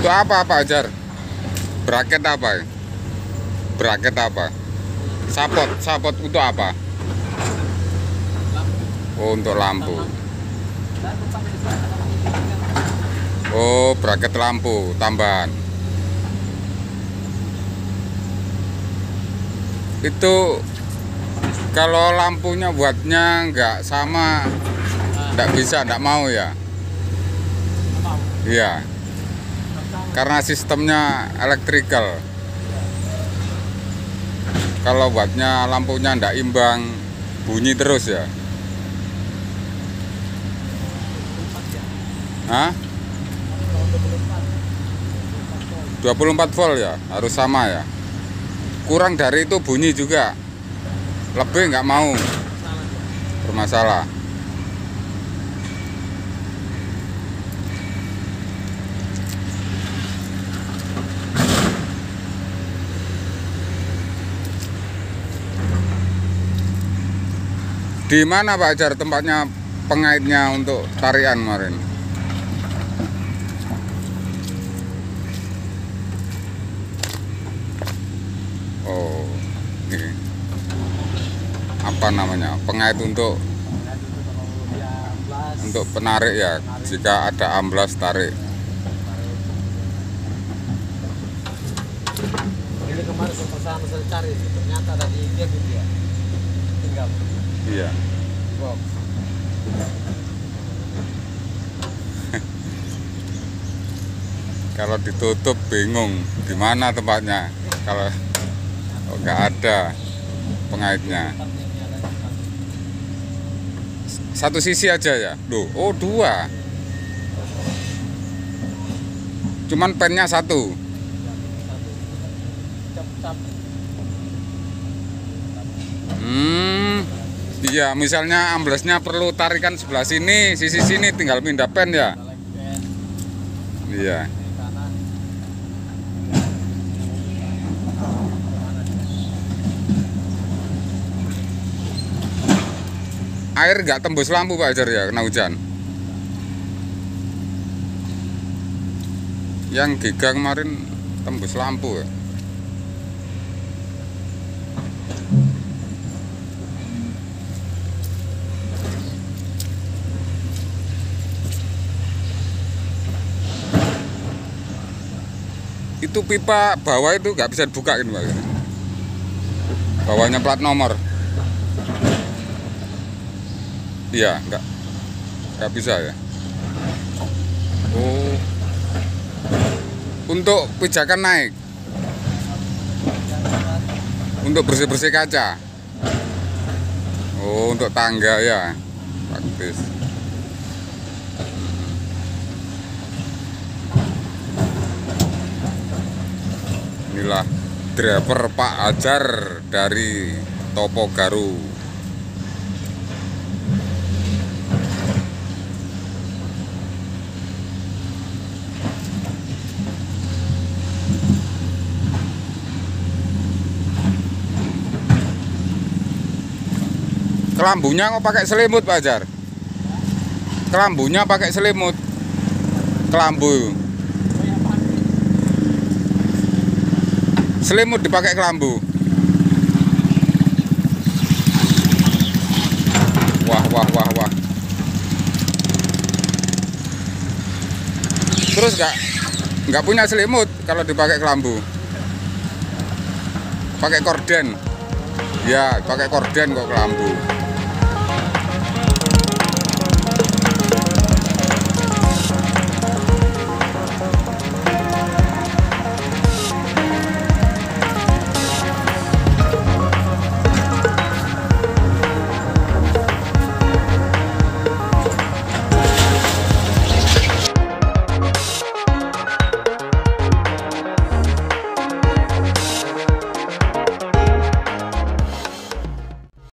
Untuk apa Pak Ajar? Braket apa? Braket apa? Sapot untuk apa? Oh, untuk lampu. Oh, braket lampu tambahan. Itu kalau lampunya buatnya nggak sama, nggak bisa, nggak mau ya? Iya. Karena sistemnya elektrikal. Kalau buatnya lampunya ndak imbang, bunyi terus ya. Hah? 24 volt ya, harus sama ya. Kurang dari itu bunyi juga. Lebih nggak mau. Bermasalah. Di mana Pak Ajar tempatnya pengaitnya untuk tarian kemarin? Oh, ini apa namanya? Pengait untuk penarik ya. Jika ada amblas tarik. Ini kemarin sama saya cari, ternyata ada di dia gitu ya. Tinggal. Iya. Box. Kalau ditutup bingung di mana tempatnya. Kalau nggak ada pengaitnya. Satu sisi aja ya. Loh, oh dua. Cuman pennya satu. Iya, misalnya amblesnya perlu tarikan sebelah sini, sisi sini tinggal pindah pen ya. Iya. Air nggak tembus lampu Pak Ajar ya, kena hujan. Yang Giga kemarin tembus lampu ya. Itu pipa bawah itu nggak bisa dibuka gitu Pak. Bawahnya plat nomor. Iya, nggak bisa ya. Oh, untuk pijakan naik, untuk bersih-bersih kaca. Oh, untuk tangga ya, praktis. Inilah driver Pak Ajar dari Topo Garu. Kelambunya kok pakai selimut Pak Ajar? Kelambunya pakai selimut. Kelambu. Selimut dipakai kelambu. Wah. Terus nggak punya selimut kalau dipakai kelambu. Pakai korden. Ya, pakai korden kok kelambu.